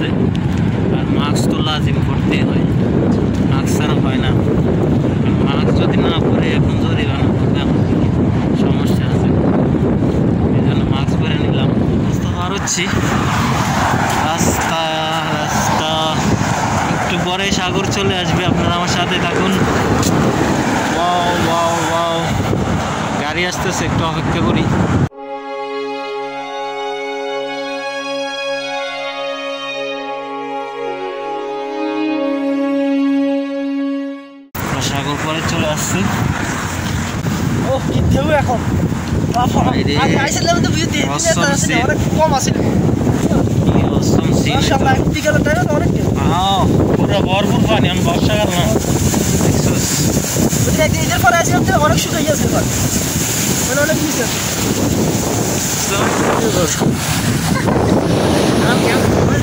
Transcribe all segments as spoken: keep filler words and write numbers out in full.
আছে। আর মাস্ক তো লাজিম করতেই হয়, মাস্ক ছাড়া হয় না। মাস্ক যদি না পরে এখন জরিমানা করবে, সমস্যা আছে। এই জন্য মাস্ক পরে নিলাম। রাস্তা পার হচ্ছি, রাস্তা রাস্তা একটু পরে সাগর চলে আসবে। আপনারা আমার সাথে থাকুন। ওয়াও ওয়াও ওয়াও, গাড়ি আসতেছে, একটু অপেক্ষা করি। সাগর পরে চলে আসছে। ও কি দেব এখন আগে আইছিলাম তো ভিউ দিয়ে দিলে অনেক কম আছিল। কি অসম সিন, মাশাআল্লাহ বিকেল টাইমে অনেক আও পুরো ভরপুর পানি। আমি বর্ষাকাল না দেখছস, বুঝলি একদিন এর পরে আসি তো অনেক শুকিয়ে গেছে এবার, মানে অনেক নিচে সো আম কেন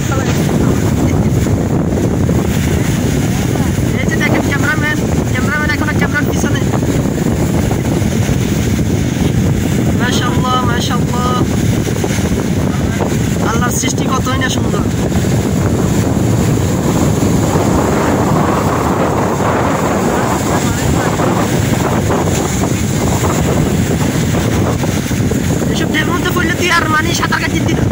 এই যে দেখেন ক্যামেরাম্যান ক্যামেরাম্যান এখন ক্যামেরার পিছনে। মাশাআল্লাহ মাশাআল্লাহ, আল্লাহর সৃষ্টি কতই না সুন্দর। এসব ঢের মধ্যে পড়লে তুই আর মানে সাঁতার কাটতে দিবি না।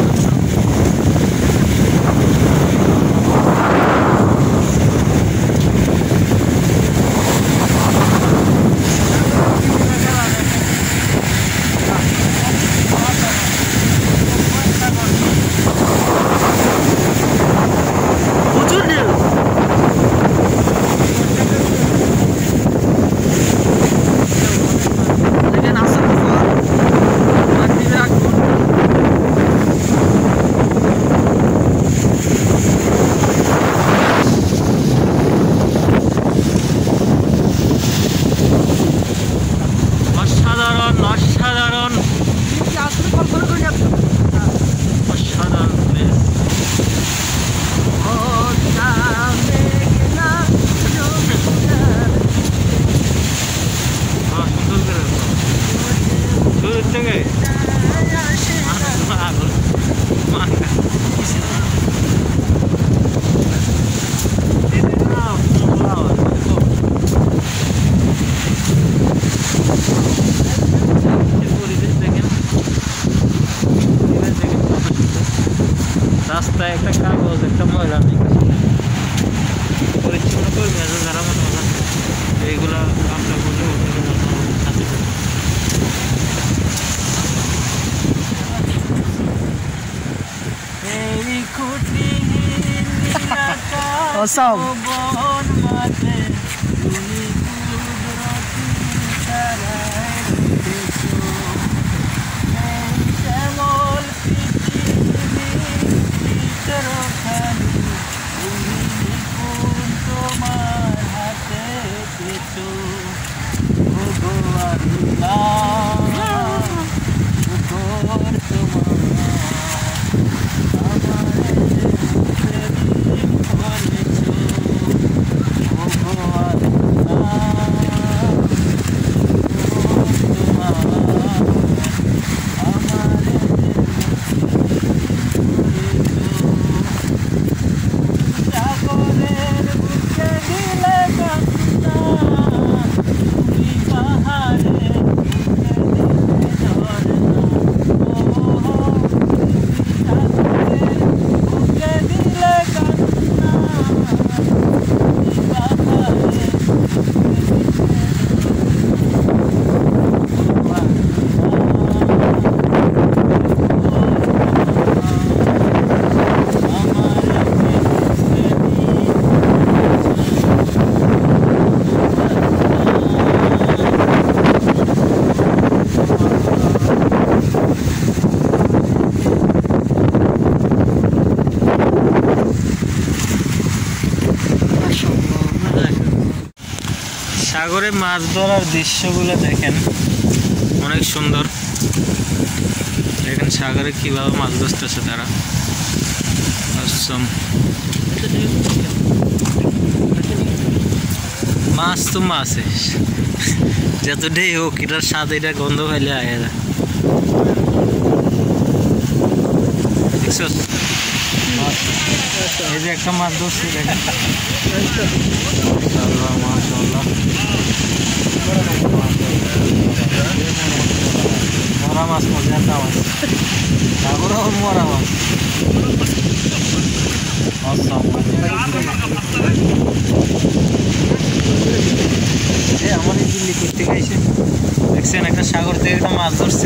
অসাধারণ অসাধারণ অসাধারণ প্লেস। শুরু থেকে রাস্তায় একটা কাগজ, একটা ময়লা নেই, পরিচ্ছন্ন কর্মী আছে যারা মনে হয় এইগুলা আমরা বলে সাগরে মাছ ধরার দৃশ্যগুলো দেখেন, অনেক সুন্দর। দেখেন সাগরে কিভাবে মাছ ধরতেছে তারা। মাছ তো মাছ যত ঢেই হোক, এটার স্বাদ এটা গন্ধ পাইলে আয় দেখছ। এই যে একটা মাছ ধরছি দেখেন মাশাআল্লাহ মাশাআল্লাহ মরা মাছ মজা মাছ সাগর মরা মাছ আমার এই দিল্লি করতে গেছে দেখছেন একটা সাগর থেকে একটা মাছ ধরছে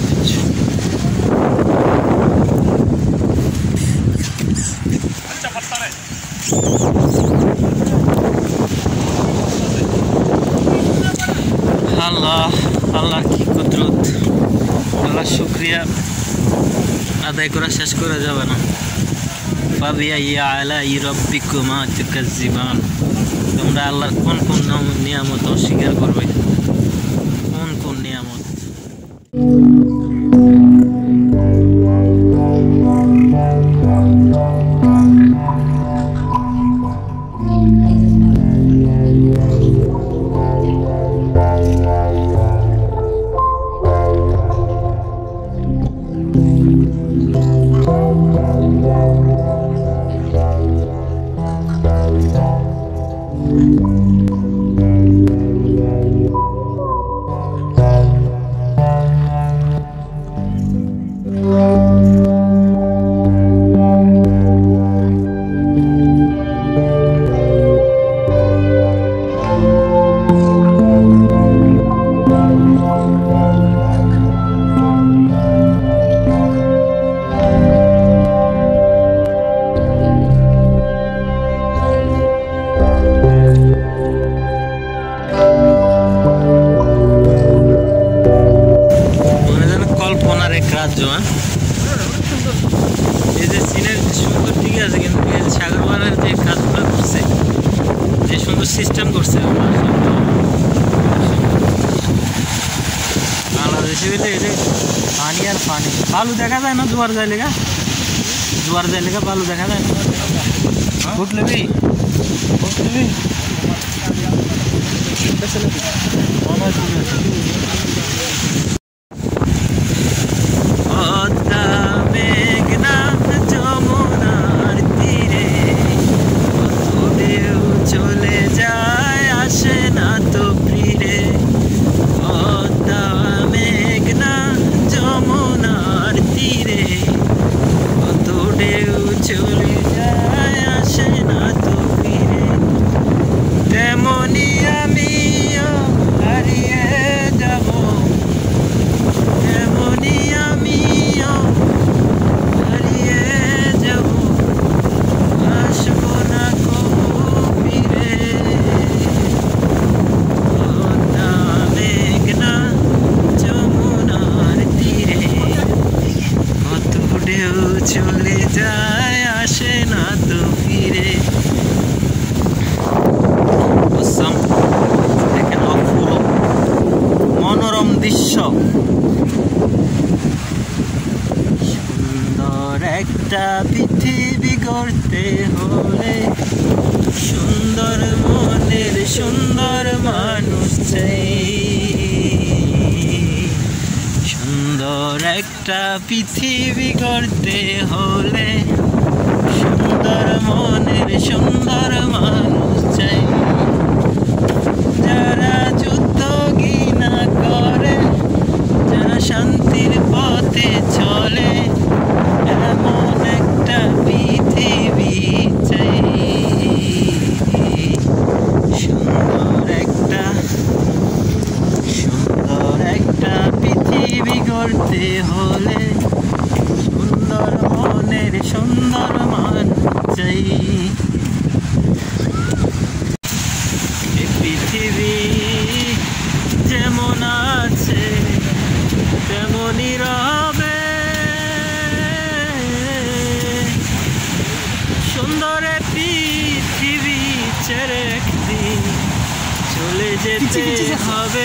আল্লাহ আল্লাহ কি কুদরত আল্লাহ শুকরিয়া আদায় করা শেষ করা যাবে না ফাবিআই আলাই রাব্বিকুমা তুকাজ্জিবান তোমরা আল্লাহর কোন কোন নিয়ামত অস্বীকার করবে কোন কোন নিয়ামত রাজ্য এই যে চীনের সুন্দর ঠিক আছে কিন্তু সাগর পাড়ের যে কাজগুলো করছে যে সুন্দর সিস্টেম করছে বাংলাদেশে বলে এই যে পানি আর পানি বালু দেখা যায় না জোয়ার যায় লেগা জোয়ার যায় লেগা বালু দেখা যায় না উঠলে বি উঠলে চলে যায় আসে না তো ফিরে দেখেন অপূর্ব মনোরম দৃশ্য সুন্দর একটা পৃথিবী গড়তে হলে সুন্দর মনের সুন্দর মানুষ চাই সুন্দর একটা পৃথিবী গড়তে হলে সুন্দর মনের সুন্দর মানুষ চাই যারা যুদ্ধ ঘৃণা করে যারা শান্তির পথে চলে এমন একটা পৃথিবী চাই সুন্দর একটা সুন্দর একটা পৃথিবী গড়তে হলে সুন্দর মনের সুন্দর মান চাই এই পৃথিবী যেমন আছে তেমনই রবে সুন্দর পৃথিবী ছেড়ে একদিন চলে যেতে হবে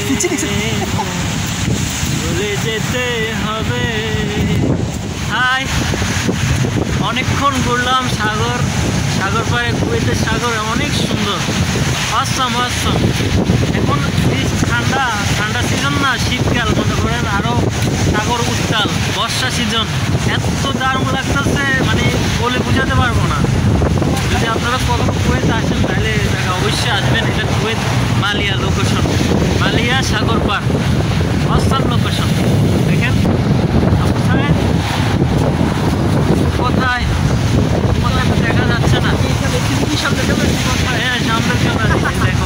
চলে যেতে হবে হাই অনেকক্ষণ ঘুরলাম সাগর সাগর সাগর পাড়ে কুয়েতের সাগর অনেক সুন্দর, অসম অসম। এখন ঠান্ডা ঠান্ডা সিজন না, শীতকাল মনে করেন আরও সাগর উত্তাল, বর্ষা সিজন, এত দারুণ লাগতেছে মানে বলে বোঝাতে পারবো না। যদি আপনারা কখনো কুয়েত আসেন তাহলে অবশ্যই আসবেন। এটা কুয়েত মালিয়া লোকেশন, মালিয়া সাগর পাড়, অসাম লোকেশন। দেখেন কোথায় কোথায় কোথায় দেখা যাচ্ছে না, হ্যাঁ সামনের ক্যামেরা দেখো।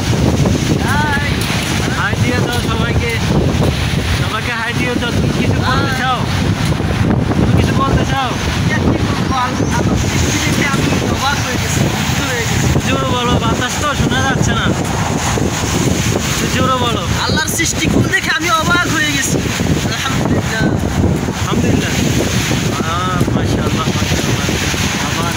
হাই দিয়ে দাও সবাইকে, সবাইকে হাই দিয়ে দাও। তুমি কিছু বলতে চাও, তুমি কিছু বলতে চাও? জোরে বলো, বাতাস তো শোনা যাচ্ছে না, জোরে বলো। আল্লাহর সৃষ্টি দেখে আমি অবাক হয়ে গেছি। আলহামদুলিল্লাহ আলহামদুলিল্লাহ, মাশাআল্লাহ মাশাআল্লাহ। আবার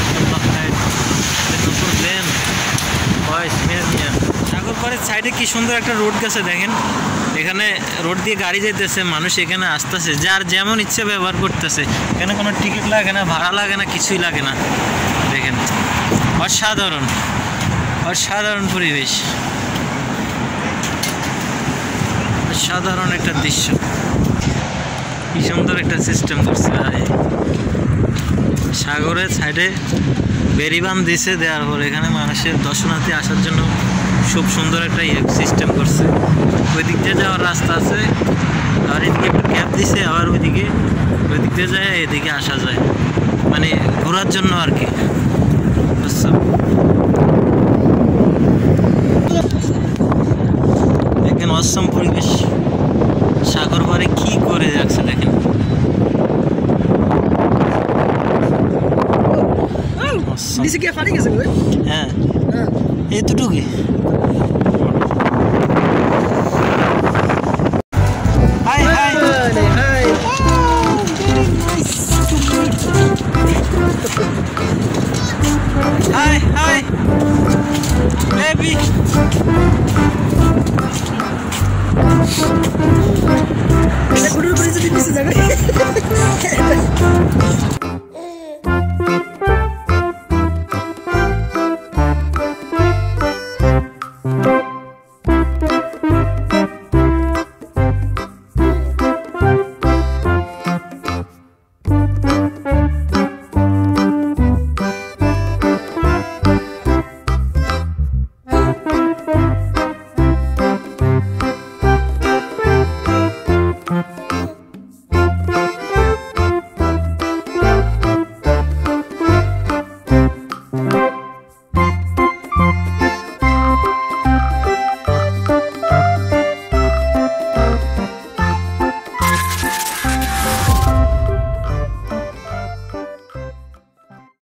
দেন ভয়েস মেরে নিয়ে সাগর পাড়ের সাইডে কি সুন্দর একটা রোড গেছে দেখেন। এখানে রোড দিয়ে গাড়ি যেতেছে, মানুষ এখানে আসতেছে, যার যেমন ইচ্ছে ব্যবহার করতেছে। এখানে কোনো টিকিট লাগে না, ভাড়া লাগে না, কিছুই লাগে না। দেখেন অসাধারণ অসাধারণ পরিবেশ, অসাধারণ একটা দৃশ্য। কি সুন্দর একটা সিস্টেম করছে। সাগরের সাইডে বেরিবান দিছে, দেওয়ার পর এখানে মানুষের দর্শনার্থী আসার জন্য খুব সুন্দর একটা সিস্টেম করছে। ওই দিক দিয়ে যাওয়ার রাস্তা আছে, আর এদিকে একটু গ্যাপ দিছে, আবার ওইদিকে ওই দিক দিয়ে যায়, এদিকে আসা যায়, মানে ঘোরার জন্য আর কি। দেখেন অসম পরিবেশ, সাগর পাড়ে কি করে যাচ্ছে দেখেন। হ্যাঁ এতটুকুই। Hi hi hi hi baby. এটা গুরুর পরিচিতি কিছু জায়গায়